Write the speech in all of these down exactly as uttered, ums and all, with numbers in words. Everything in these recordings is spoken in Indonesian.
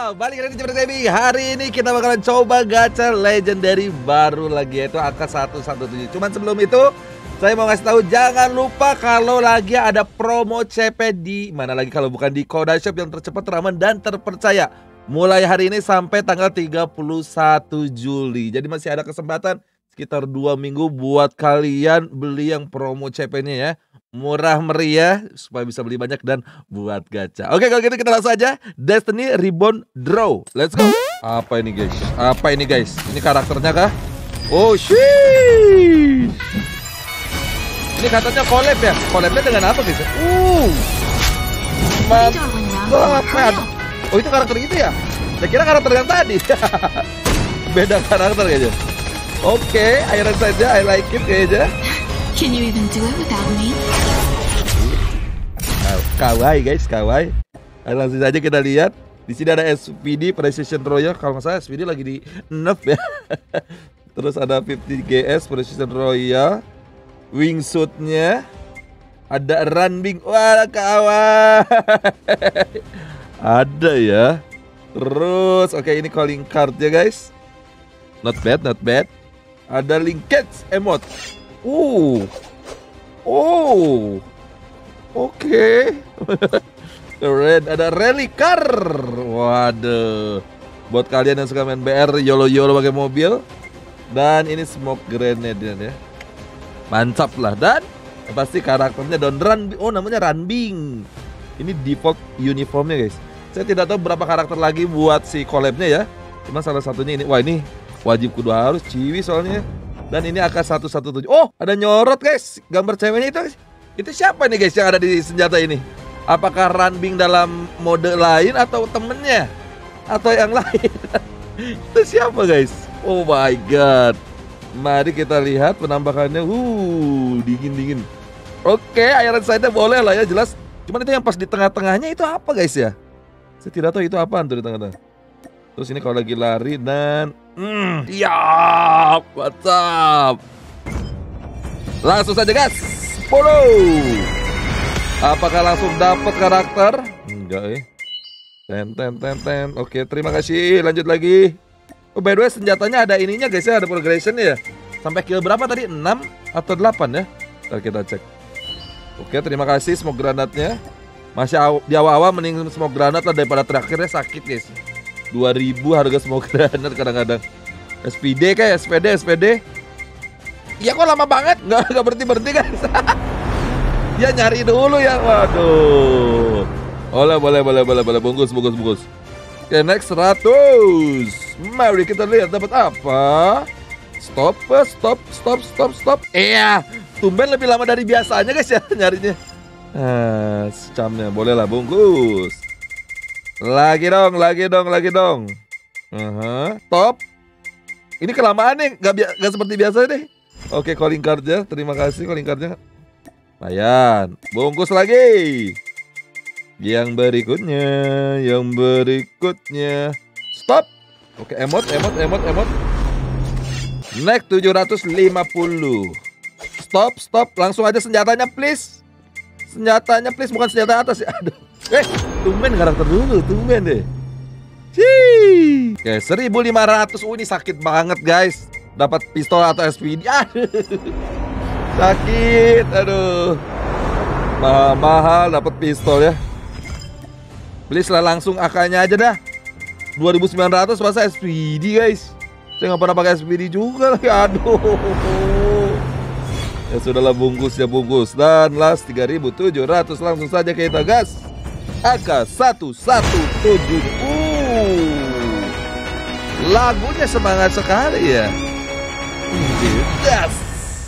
Wow, balik lagi di Cepet Gaming. Hari ini kita bakalan coba gacha legendary baru lagi, yaitu A K seratus tujuh belas. Cuman sebelum itu saya mau ngasih tahu, jangan lupa kalau lagi ada promo C P di mana lagi kalau bukan di Kodashop yang tercepat, teraman dan terpercaya. Mulai hari ini sampai tanggal tiga puluh satu Juli. Jadi masih ada kesempatan sekitar dua minggu buat kalian beli yang promo C P-nya ya. Murah meriah supaya bisa beli banyak dan buat gacha. Oke, kalau gitu kita langsung aja Destiny Reborn Draw. Let's go. Apa ini guys? Apa ini guys? Ini karakternya kah? Oh shit. Ini katanya collab ya? Collabnya dengan apa guys? Uh, mantap. Oh itu karakter itu ya? Saya kira karakter yang tadi. Beda karakter kayaknya. Oke, okay, Iron saja, I like it kayaknya. Can you even do it without me? Kawaii guys, kawaii. Ayo langsung saja kita lihat. Di sini ada S P D Precision Royal. Kalau nggak salah S P D lagi di nerf ya. Terus ada lima puluh G S Precision Royal. Wingsuitnya. Ada Runbing. Wah kawaii. Ada ya. Terus oke, ini calling card ya guys. Not bad, not bad. Ada linkage emote. Uh, oh, oke. Okay. Keren, ada rally car. Waduh, buat kalian yang suka main B R, yolo-yolo pakai mobil. Dan ini smoke grenade ya. Mantap lah. Dan pasti karakternya Don Run. Oh, namanya Runbing. Ini default uniformnya guys. Saya tidak tahu berapa karakter lagi buat si collabnya ya. Cuma salah satunya ini. Wah ini wajib kudu harus ciwi soalnya. Dan ini A K seratus tujuh belas. Oh, ada nyorot guys. Gambar ceweknya itu. Itu siapa nih guys yang ada di senjata ini? Apakah Runbing dalam mode lain atau temennya? Atau yang lain? Itu siapa guys? Oh my god. Mari kita lihat penambahannya. Uh, dingin-dingin. Oke, Iron Sight-nya boleh lah ya, jelas. Cuman itu yang pas di tengah-tengahnya itu apa guys ya? Saya tidak tahu itu apaan tuh di tengah-tengah. Terus ini kalau lagi lari dan Hmm, ya, mantap. Langsung saja gas, follow. Apakah langsung dapat karakter? Enggak ya. Ten ten ten ten. Oke, terima kasih. Lanjut lagi. Oh, by the way senjatanya ada ininya guys ya, ada progression ya. Sampai kill berapa tadi? enam atau delapan ya? Ntar kita cek. Oke, terima kasih smoke granatnya. Masih aw di awal-awal mending smoke granat lah daripada terakhirnya sakit guys. dua ribu harga smoke granat kadang-kadang. S P D kayak S P D S P D. Iya kok lama banget, nggak nggak berhenti berhenti guys. Ya nyari dulu ya, waduh. Boleh boleh boleh boleh boleh bungkus bungkus bungkus. Oke, next seratus. Mari kita lihat dapat apa. Stop stop stop stop stop. Iya, tumben lebih lama dari biasanya guys ya nyarinya. Ah, secamnya boleh lah bungkus. Lagi dong, lagi dong, lagi dong. Uh-huh. Top. Ini kelamaan nih, gak, gak seperti biasa deh. Oke, calling cardnya, terima kasih calling cardnya. Lumayan, bungkus lagi. Yang berikutnya, yang berikutnya. Stop. Oke, emot, emot, emot, emot. Next tujuh ratus lima puluh. Stop, stop, langsung aja senjatanya please. Senjatanya please, bukan senjata atas ya. Aduh. Eh, tumben karakter dulu, tumben deh. Cih. Oke, seribu lima ratus. Oh, ini sakit banget, guys. Dapat pistol atau S P D. Aduh. Sakit, aduh. Mahal-mahal dapat pistol ya. Please lah langsung A K-nya aja dah. dua ribu sembilan ratus masa S P D, guys. Saya nggak pernah pakai S P D juga lagi. Aduh. Ya sudahlah, bungkus ya bungkus. Dan last tiga ribu tujuh ratus, langsung saja kita gas. A K seratus tujuh belas. Uh, lagunya semangat sekali ya. Yes.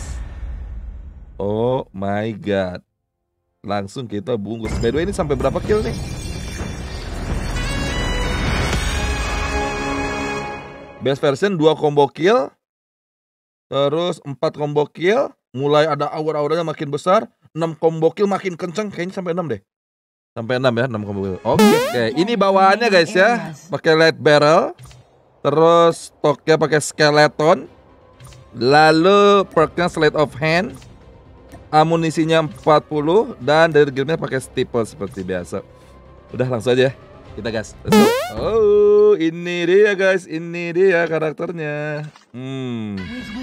Oh my god. Langsung kita bungkus. By the way ini sampai berapa kill nih? Best version dua combo kill. Terus empat combo kill. Mulai ada aura-auranya makin besar. enam combo kill makin kenceng. Kayaknya sampai enam deh. Sampai enam ya, enam combo kill. Oke, okay. Okay. Ini bawaannya guys ya. Pakai light barrel. Terus stoknya pakai skeleton. Lalu perknya slate of hand. Amunisinya empat puluh. Dan dari gearnya pakai steeple seperti biasa. Udah langsung aja kita gas. Let's go. Oh, ini dia guys, ini dia karakternya. Hmm,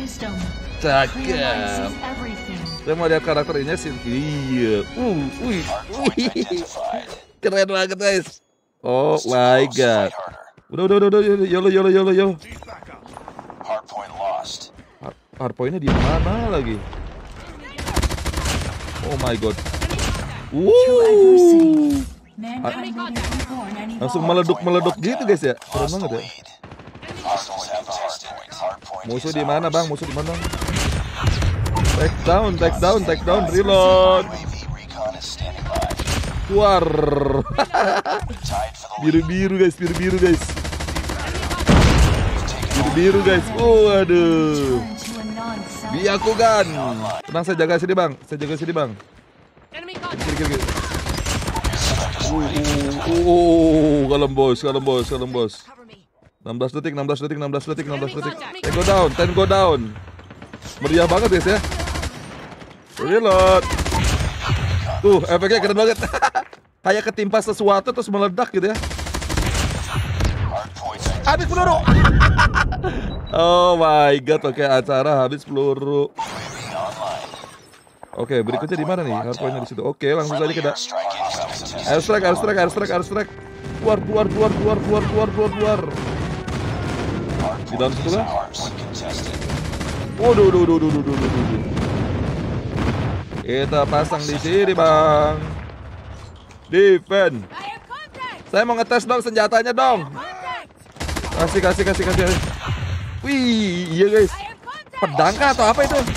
cakep. Saya mau lihat karakternya sih. Iya. Uh, wih, wih. Keren banget guys. Oh my god. Udah, udah, udah, udah, yolo, yolo, yolo, yolo. Hardpointnya di mana lagi? Oh my god. Wuh. Langsung meleduk-meleduk gitu guys ya. Keren banget ya. Musuh di mana bang? Musuh di mana? Take down, take down, take down, reload. Keluar. Biru-biru guys, biru-biru guys. Biru-biru guys. Oh aduh. Byakugan. Tenang, saya jaga sini bang. Saya jaga sini bang. Kiri, kiri, kiri. Uh, uh, uh, kalem bos, kalem bos, kalem bos. enam belas detik, enam belas detik, enam belas detik, enam belas detik. Ten go down, ten go down. Meriah banget guys ya. Reload. Tuh, efeknya keren banget. Kayak ketimpa sesuatu terus meledak gitu ya. Habis peluru. Oh my god, oke, acara habis peluru. Oke, berikutnya di mana nih? Hardpointnya di situ. Oke, langsung saja kita airstrike, airstrike, airstrike, airstrike. Keluar, keluar, keluar, keluar, keluar, keluar, keluar, keluar. Di dalam situ kan? Waduh, duh, duh, duh, duh, duh, duh, duh. Kita pasang di sini, bang. Defend. Saya mau ngetes dong senjatanya dong. Kasih, kasih, kasih, kasih. Wih, iya guys. Pedang kah atau apa itu?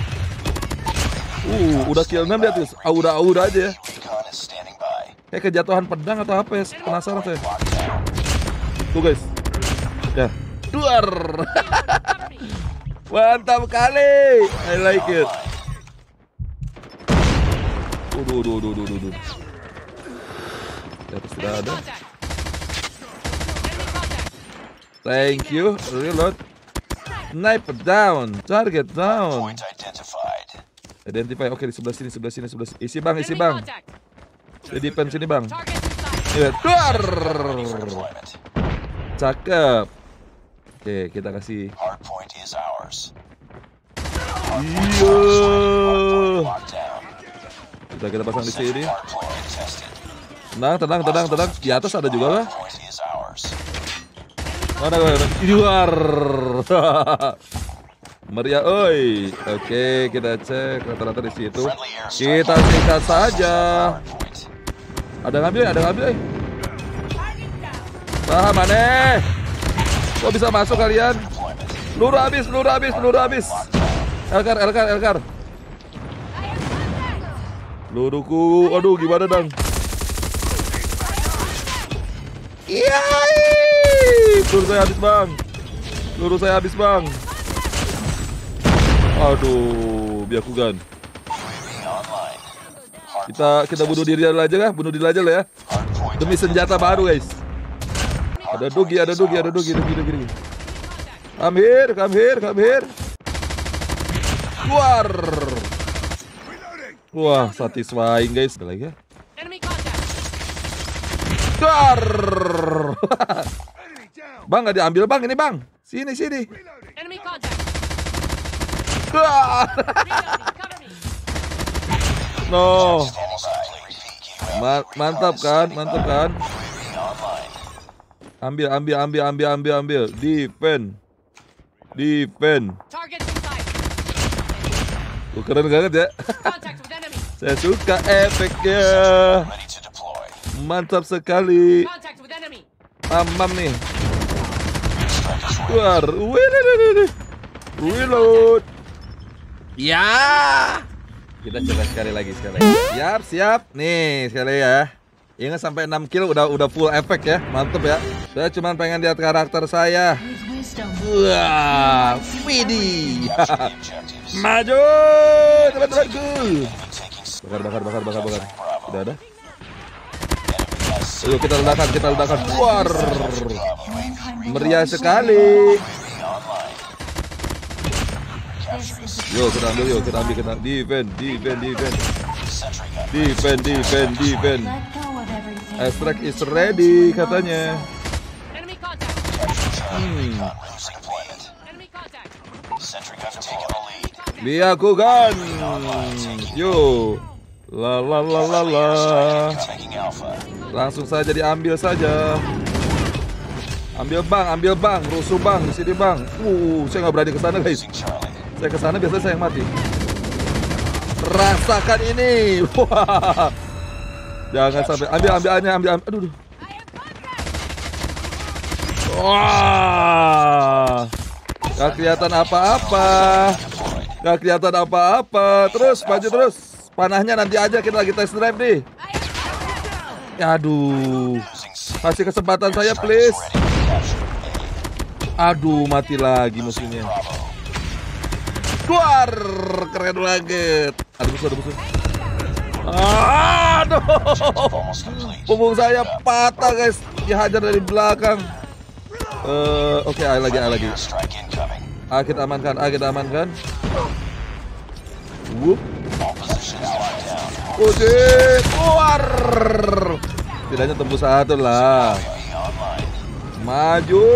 Uh, udah kill enam dia tuh. Aura-aura aja ya. Kayak kejatuhan pedang atau apa ya? Penasaran saya. Tuh guys. Ya. Duar. Mantap kali. I like it. Uduh, uduh, uduh, uduh, uduh. Di atas sudah ada. Thank you. Reload. Sniper down. Target down. Identify. Oke, di sebelah sini, sebelah sini, sebelah sini. Isi bang, isi bang. Di defense sini bang. Ya, duar. Cakep. Oke, kita kasih. Iya. Kita kita pasang di sini. Tenang, tenang, tenang, tenang. Di atas ada juga lah. Mana gue? Di luar. Meriah, oi. Oke, kita cek rata-rata di situ. Kita sikat saja. Ada ngambil, ada ngambil. Ah, mana? Kok bisa masuk kalian? Peluru habis, peluru habis, peluru habis. Elkar, Elkar, Elkar. Peluruku, aduh gimana dong? Iya. Peluru saya habis bang. Peluru saya habis bang. Aduh, Byakugan. Kita kita bunuh diri aja kah? Bunuh diri aja lah ya. Demi senjata baru guys. Ada dogi, ada dogi, ada dogi, dogi, dogi, dogi. Come here, come here, come here. Keluar. Wah, satisfying guys. Ada lagi ya? Keluar. Bang, nggak diambil bang, ini bang. Sini, sini. No. Ma mantap kan, mantap kan. Ambil, ambil, ambil, ambil, ambil, ambil. Defend. Defend. Oh, keren banget ya. Saya suka efeknya. Mantap sekali. Amam nih. Keluar. Reload. Ya. Kita coba sekali lagi sekali. Siap, siap. Nih, sekali ya. Ingat sampai enam kill udah udah full efek ya. Mantep ya. Saya cuma pengen lihat karakter saya. Wah, widih. Maju, teman-temanku. Bakar, bakar, bakar, bakar, bakar. Udah ada. Ayo kita ledakan, kita ledakan. Keluar. Meriah sekali. Yo, kita ambil, yo, kita ambil, kita defend, defend, defend. Defend, defend, defend. Airstrike is ready katanya. Hmm. Byakugan. Yo. La la la la la. Langsung saja diambil saja. Ambil bang, ambil bang, rusuh bang di sini bang. Uh, saya nggak berani ke sana guys. Saya ke sana biasanya saya yang mati. Rasakan ini. Wah. Jangan sampai ambil ambilannya, ambil, ambil. Aduh. Aduh. Wah. Gak kelihatan apa-apa. Gak kelihatan apa-apa. Terus maju terus. Panahnya nanti aja, kita lagi test drive nih. Aduh. Kasih kesempatan saya please. Aduh, mati lagi musuhnya. Keluar, keren banget. Ada musuh, ada musuh. Aduh, punggung saya patah guys, dihajar dari belakang. Uh, Oke, okay, lagi, lagi. Ah, kita amankan, ah, kita amankan. Wup. Udah, keluar. Tidaknya tembus satu lah. Maju.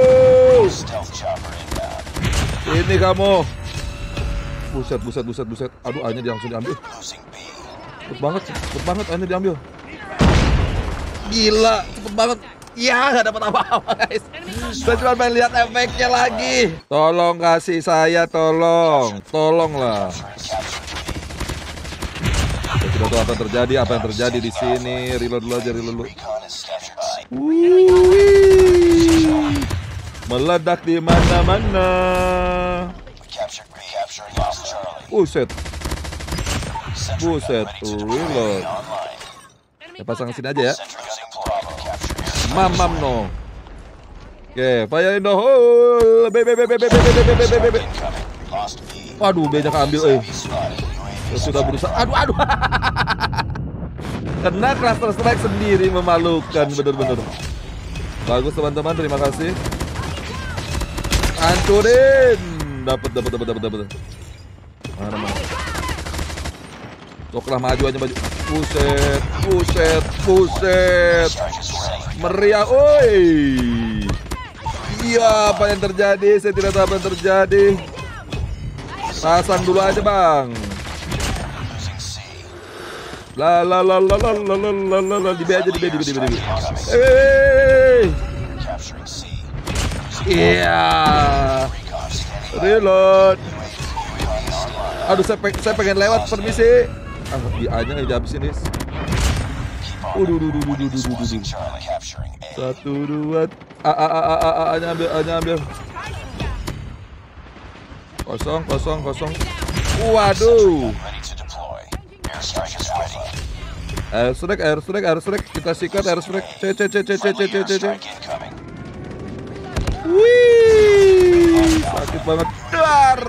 Ini kamu. Buset, buset, buset, buset. Aduh, A-nya dia langsung diambil. Cepet banget, cepet banget A-nya diambil. Gila, cepet banget. Ya, gak dapat apa-apa guys. Saya cuma main lihat efeknya lagi. Tolong kasih saya, tolong. Tolonglah. Saya tidak tahu apa yang terjadi, apa yang terjadi di sini. Reload dulu aja, reload dulu. Wih. Meledak di mana-mana. Buset. Buset. Reload. Ya pasang sini aja ya. Mamam no. Oke, fire in the hole. B B B B B B B B B B B. Waduh, B-nya keambil eh. Sudah berusaha. Aduh, aduh. Kena cluster strike sendiri, memalukan bener-bener. Bagus teman-teman, terima kasih. Hancurin. Dapat, dapat, dapat, dapat, dapat. Mana, mana. Coklah maju aja maju. Buset, buset, buset. Meriah, oi. Iya, apa yang terjadi? Saya tidak tahu apa yang terjadi. Pasang dulu aja, Bang. La la la la la la la la la di B aja, di B, di B, di B, di B. Hey. Iya. Reload. Aduh, saya, peng saya pengen lewat, permisi. Ah, di A-nya nggak dihabisin, guys. Uduh, duh, duh, duh, duh, duh, duh, duh. Satu, dua. A, A, A, A, A, A-nya ambil, A-nya ambil. Kosong, kosong, kosong. Waduh. Air strike, air strike, air strike. Kita sikat air strike. C, C, C, C, C, C, C, C, C. Wih, sakit banget. Dar.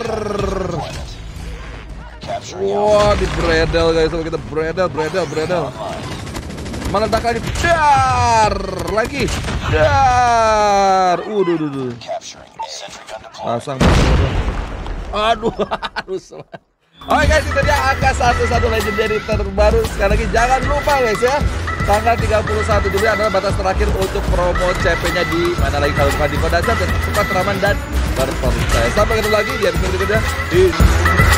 Wah, di bredel guys. Kalau kita bredel, bredel, bredel. Meledak lagi. Dar. Lagi. Dar. Uduh, uduh, uduh. Pasang, pasang. Aduh, harus. Oke guys, itu dia angka satu-satu legendary terbaru. Sekali lagi jangan lupa guys ya, tanggal tiga puluh satu Juli adalah batas terakhir untuk promo C P-nya di mana lagi kalau bukan di Kodasat dan cepat, teraman dan berpercaya. Sampai ketemu lagi di episode berikutnya.